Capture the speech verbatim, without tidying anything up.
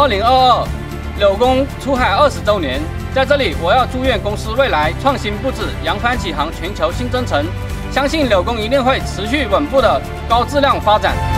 二零二二LiuGong出海二十周年，在这里我要祝愿公司未来创新不止，扬帆起航全球新征程，相信LiuGong一定会持续稳步的高质量发展。